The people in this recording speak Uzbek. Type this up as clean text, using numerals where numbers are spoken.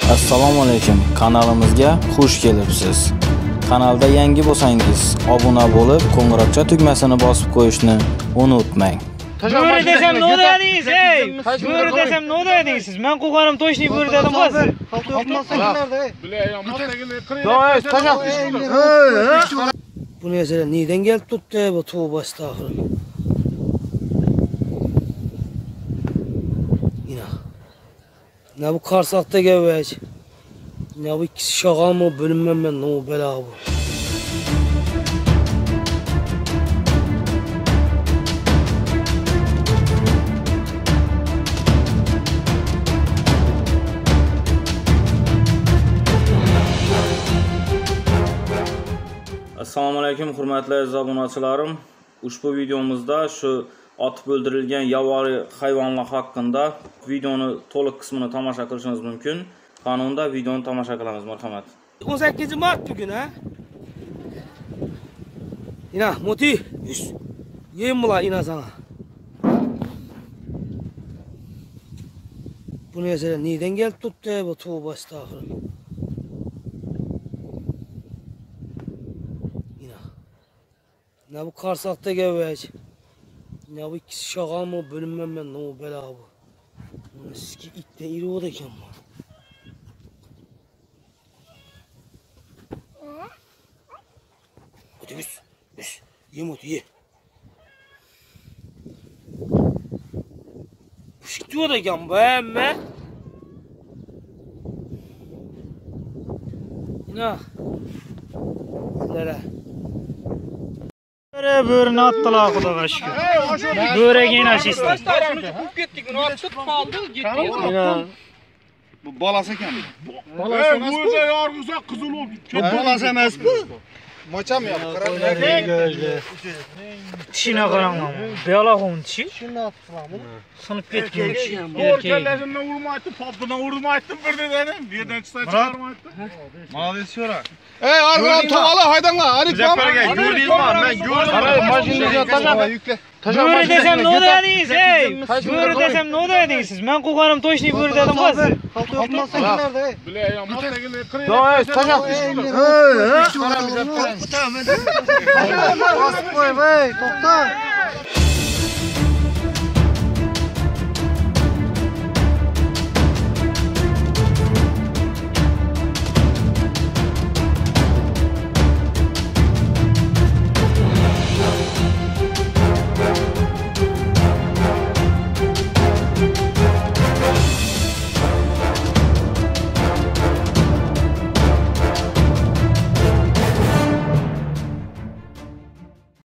Assalomu alaykum, kanalimizga xush kelibsiz. Kanalda yangi bo'lsangiz, obuna bo'lib, qo'ng'iroqcha tugmasini bosib qo'yishni unutmang. Bo'ri desam nima dedingiz, ey? Bo'ri desam nima dedingiz siz? Men qo'qarim to'shni bo'ri dedim hozir. Bu mesele neden gelip tuttu bu tuğba estağfurullah. Yine. Ne bu karsakta geveç. Ne bu ikisi şaka mı bölünmem ben ne o bela bu. Assalomu alaykum, hurmatli aziz obunachilarim. Ushbu videomizda shu otib o'ldirilgan yovvoyi hayvonlar haqida videoni to'liq qismini tomosha qilishingiz mumkin. Qonunda videoni tomosha qilamiz, marhamat. 18 Mart bugün ha. Yine Muti. Yiyeyim mi la yine sana? Bu mesele neden gelip tuttu bu tuğba estağfurullah. Ne bu karsakta geveç. Ne bu ikisi şaka mı bölünmem ben ne o bela bu. Eski itte iri o da ken bu. Hadi üst. Ye Muti ye. Bu şikti o da ken bu emme. Ne? Sizlere. Bo'rini attılar xudoga shukr. Bo'raga nasib etdi. Ketdik, uni otib qoldi, ketdik. Bu balası ekan. Balası emas bu. O'zi yorg'usa qizil olib ketdi. Balası emas bu. Mocham yo'q. Tishini qaranglar. Belaxon tishi. Sinib ketgan tishi. O'rtalaridan urmaydi, topidan urmaydi bir dedim. Bu yerdan chiqsa chiqarmaydi. Молодец Şura. Ey, arqadan to'g'ala haydanglar. Hadi Zafer'e gördüğüm var. Ben gördüm. Qaray, mashinaga tashlab yukla. Bo'ri desam nima dedingiz, ey? Bo'ri desam nima dedingiz siz? Men qo'qarim to'shni bo'ri dedim hozir. Bilay, mashinaga qirib. Bas koy, to'xta.